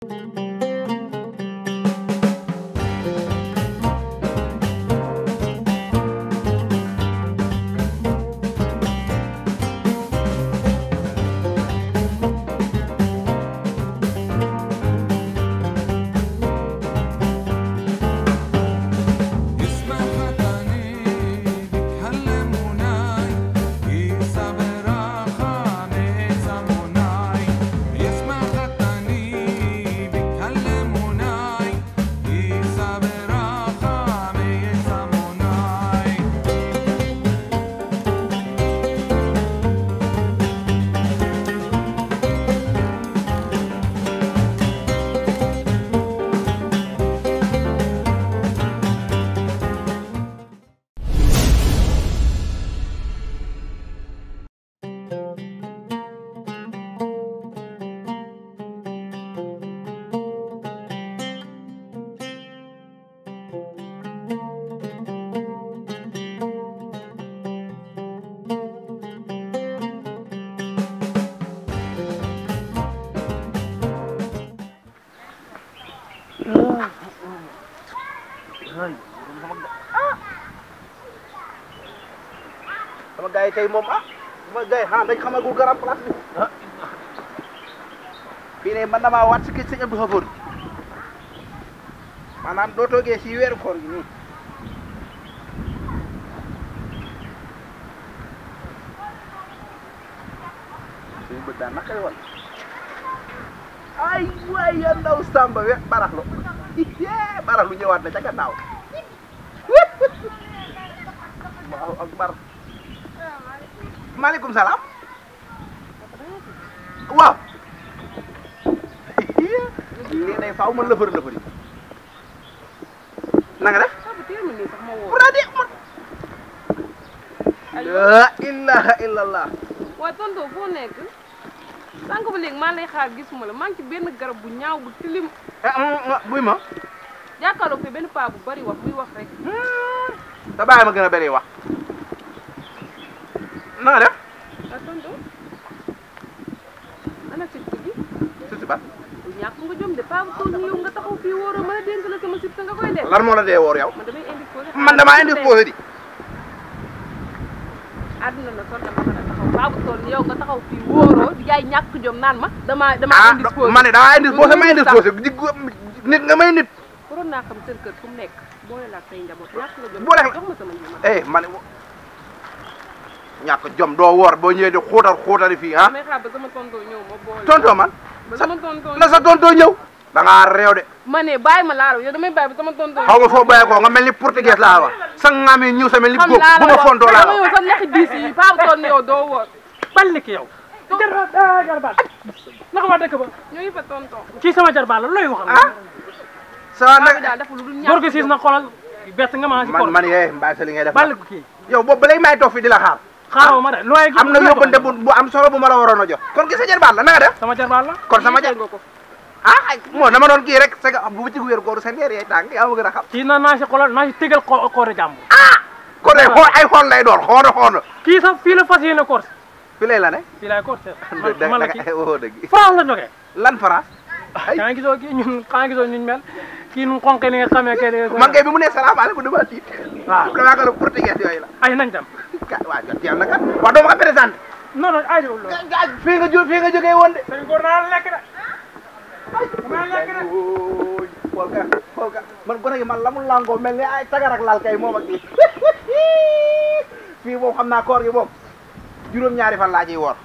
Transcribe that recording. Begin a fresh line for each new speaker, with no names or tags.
sama gars yi tey moom sama gars yi xanaa dañ xamagul garam place bi fii ne man damaa waat si kii sëñ Abdou Khafour maanaam doo toogee si weeru koor gi nii suñu bët daan naqari wala ay waay ya ndaw Samba we baraxlu baraxlu ñëwaat na ca gannaaw waaw akbar maaleykum salaam waaw lii day faaw man lëfër lëfër yi na nga def pourtant de man la ilaha illallah
waaw tonton foo nekk sànq ba léegi maa lay xaar gisuma la maa ngi ci benn garab bu ñaaw bu tilim
buy ma
jàkkaarloo fi benn paa bu bari wax buy wax rek
te bàyyi ma gën a bëri wax na nga def
waaw tonton ana sib bi
si ba
ñàkk nga jom de paa bu toll ni yow nga taxaw fii wóoroo mën a dénk la sama sib te nga koy def
lan moo la dee woor yow
man damay indisposé
man damaa indisposé di
àdduna na sol dama mën a taxaw paa bu toll ni yow nga taxaw fii wóoroo di jaay ñàkk jom naan ma dama indisposé
ma ne damaa indisposé ma indisposé nit nga may nit
waroon naa xam seen kër fu mu nekk boole laa say njaboot ñàkk nga jom
boole
jox ma sama njaboot
ma ne ñàkk jom doo woor boo ñëwee di xuutari fii
damay xaar ba sama tonton ñëw ma boole
tonton man
ba sama tonton
na sa tonton ñëw da ngaa réew de
ma ne bàyyi ma laalo yow damay bàyyi ba sama tonton
xaw nga foo bàyyi ko nga mel ni portugais laa wax sa ngaam yi ñëw sa mel ni góob bu ma fontoo laa
wax yow sa lexi diis yi paa bu toll ni yow doo woor
ballik yow jarbaal naka waa dëkk ba
ñooy fa tonton
kii sama jarbaal la looy waxal
sa
nag daal dafa lu dul ñàkk
góor gi siis na xoolal bett nga ma si koor
man mbaay sa li ngay def
ballik kii
yow boobu ba léegi may toog fi di la xaar
xaaral ma de looy
am na yóbbante bu am solo bu ma la waroon a jox kon gi sa jarbaal la na nga def
sama jarbaal la
kon sama jar
nga ko
moo dama doon kii rek c'est que bu ci wér góor sa neer yay tàng yaa ma gën a xam
kii naa si xoolal naa si tegal koor jàmm
kon de xool ay xool lay doon xoona
kii sax fii la fas yéene koor
fi lay la ne
fii laay koor
man la kii woo dëgg
France la jógee
lan France
xanaa gisoo kii ñun mel kii nu xonqe ni nga xamee ke
man kay bi mu ne salaamaaleykum dama tiit
waaw
damaa ko portugais yooyu la
ay nañ dem
waaw jot yàlla kat waaw doo ma ko présenté
non ay loolu
fii nga jógee woon de
sëñ góor naa lekk de dama lekk de
xool ka man gone gi man la mu langoo mel ni ay tagar ak lal kay moom ak kii fii moom xam naa koor gi moom juróom-ñaari fan laa ciy woor